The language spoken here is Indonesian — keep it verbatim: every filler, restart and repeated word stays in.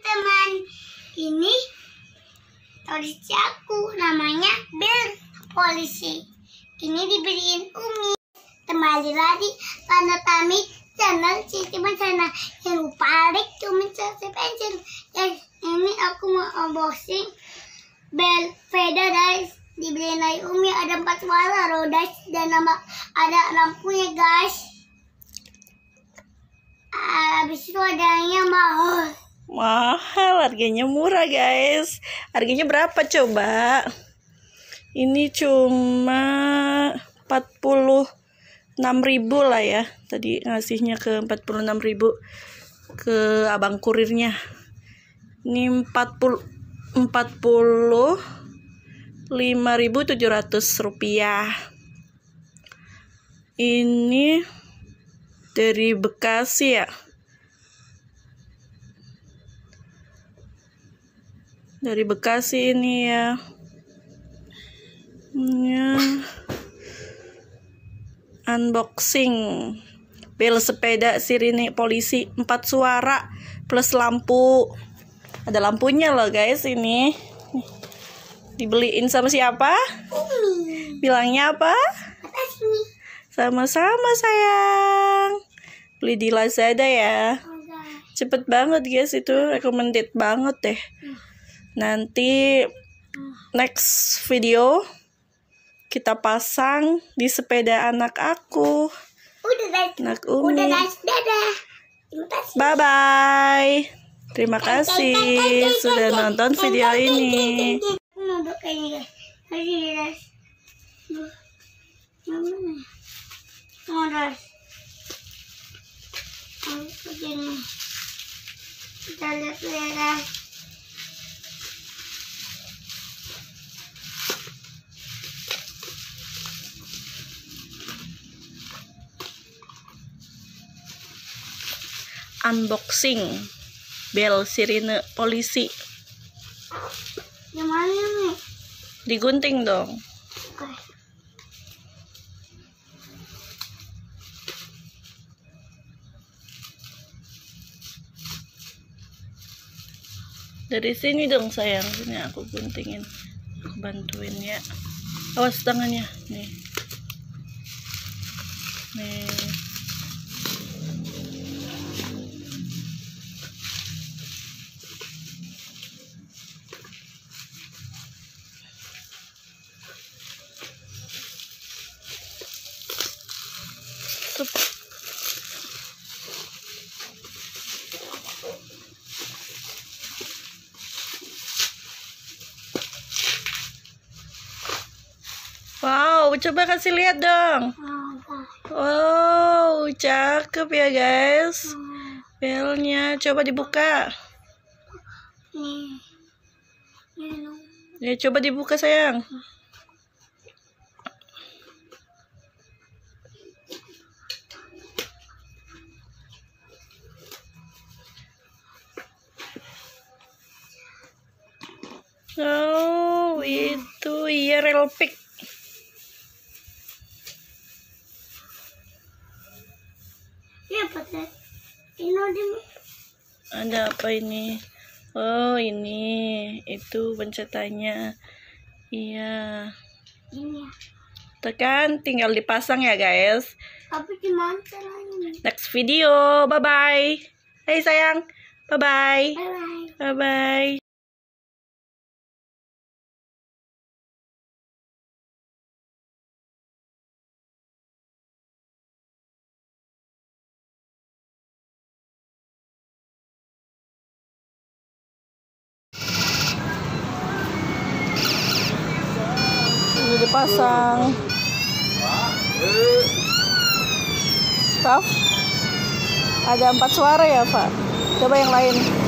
teman-teman, ini polisi aku, namanya Bel Polisi. Ini dibeliin Umi. Kembali lagi pada kami channel Siti Mansana. Jangan lupa like, comment, subscribe, and share. Guys, ini aku mau unboxing Bel Veda guys. Dibeliin dari Umi, ada empat warna roda dan nama ada lampunya guys. Habis itu adanya mahal. Mahal, harganya murah guys. Harganya berapa coba? Ini cuma empat puluh enam ribu lah ya. Tadi ngasihnya ke empat puluh enam ribu ke abang kurirnya. Ini empat puluh lima ribu tujuh ratus rupiah. Ini dari Bekasi ya. Dari Bekasi ini ya. Ya. Unboxing bel sepeda Sirine Polisi empat suara plus lampu. Ada lampunya loh guys ini. Dibeliin sama siapa? Umi. Bilangnya apa? Sama-sama sayang. Beli di Lazada ya. Cepet banget guys, itu recommended banget deh. Nanti next video kita pasang di sepeda anak aku. Udah guys. Anak Umi. Udah guys, dadah. Terima kasih. Bye bye. Terima kasih sudah nonton video ini. Mau bukanya guys. Tadi guys. Mana? Mau guys. Mau begini. Kita lihat ya guys. Unboxing bel Sirine Polisi. Yang mana nih? Digunting dong. Oke. Dari sini dong sayang, sini aku guntingin, aku bantuin ya. Awas tangannya, nih, nih. Sup. Wow, coba kasih lihat dong. Wow, cakep ya guys. Belnya, coba dibuka. Ya, coba dibuka sayang. Oh, itu iya rel pick. Ya, Pak. Ini Ada apa ini? Oh, ini itu pencetannya. Iya. ini. Tekan, tinggal dipasang ya guys. Tapi gimana caranya? Next video, bye bye. Hai sayang, bye bye. Bye bye. Bye bye. Ini dipasang. Raf, ada empat suara ya Pak? Coba yang lain.